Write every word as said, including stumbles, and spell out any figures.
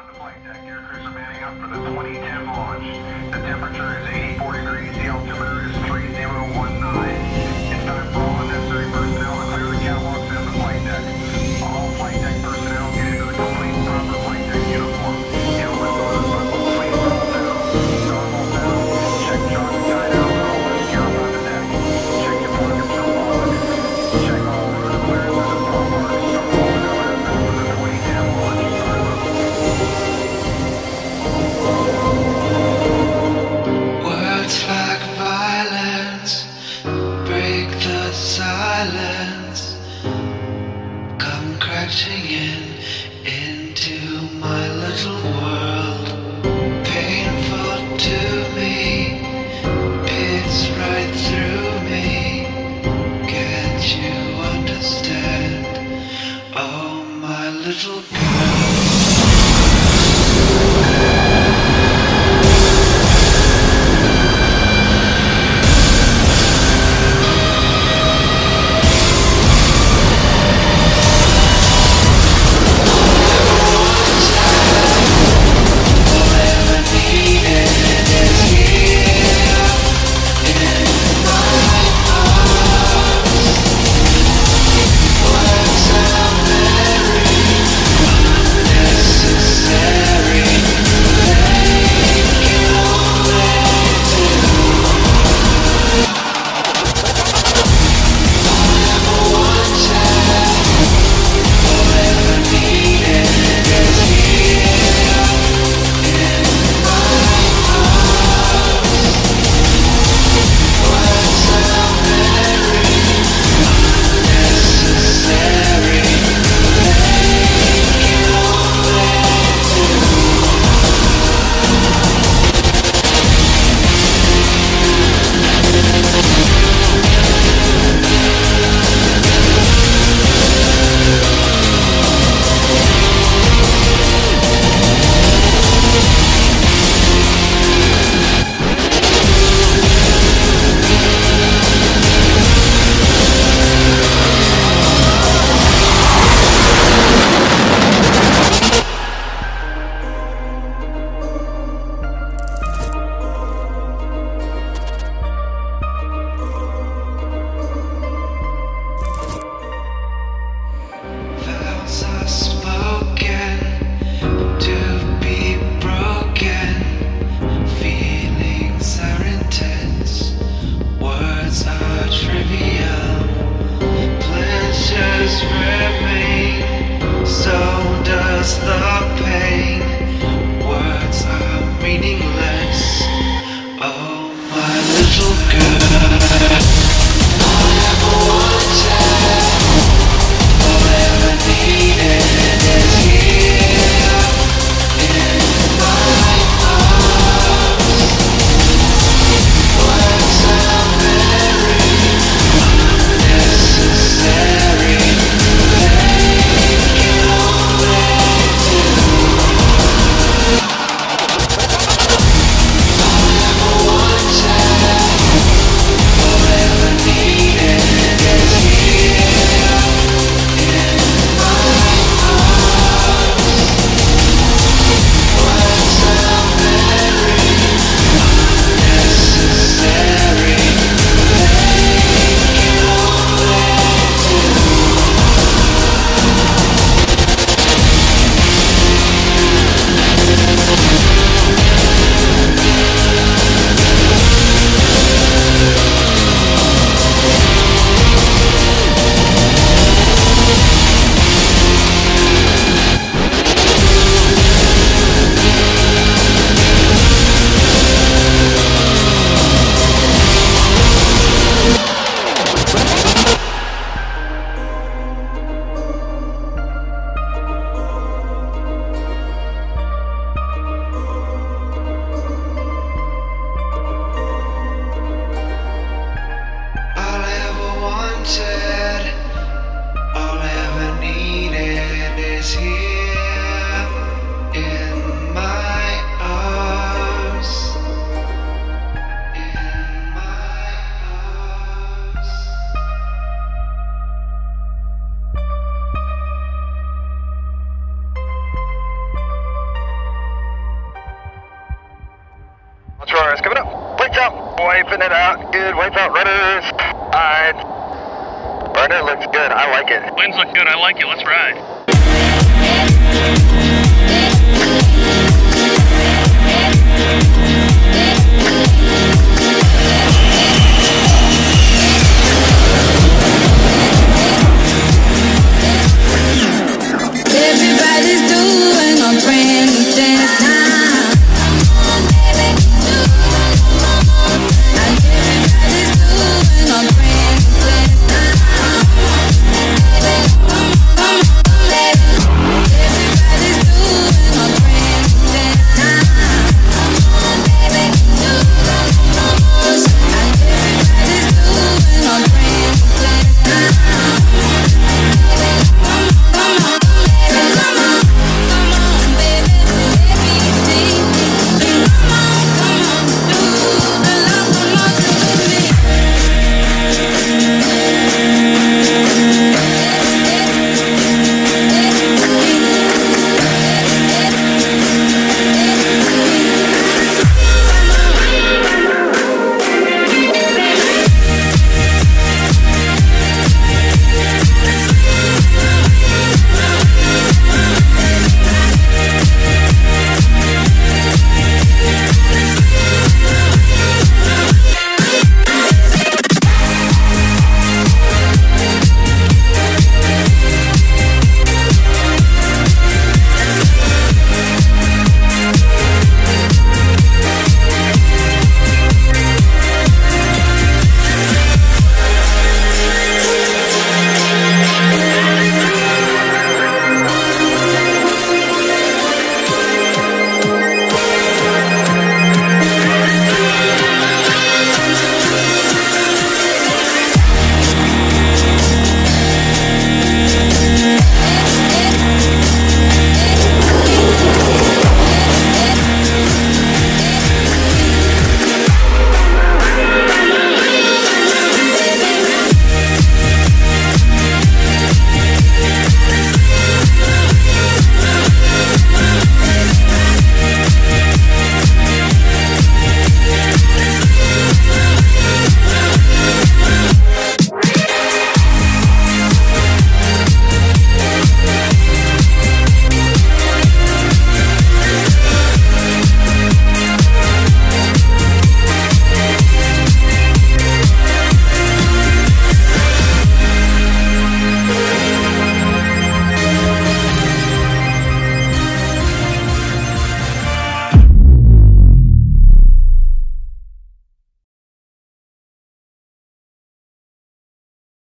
on the flight deck. Air crews are manning up for the twenty ten launch. The temperature is eighty-four degrees. The altimeter is three zero one nine. It's time for all unnecessary personnel to clear the catwalks and the flight deck. All flight deck personnel get into the complete proper flight deck uniform. Helmets on and buckle. Please roll down. Normal down. Check chalk and guide out. All this gear up on the deck. Check your pockets for log. Check all road clearances and ball marks. Start rolling out aircraft for the twenty ten launch. Start level. Words like violence break the silence, come crashing in into my little world. Painful to me, pierce right through me. Can't you understand? Oh, my little girl. Ripping it out. Good. Wipeout runners. Alright. Runner looks good. I like it. Winds look good. I like it. Let's ride.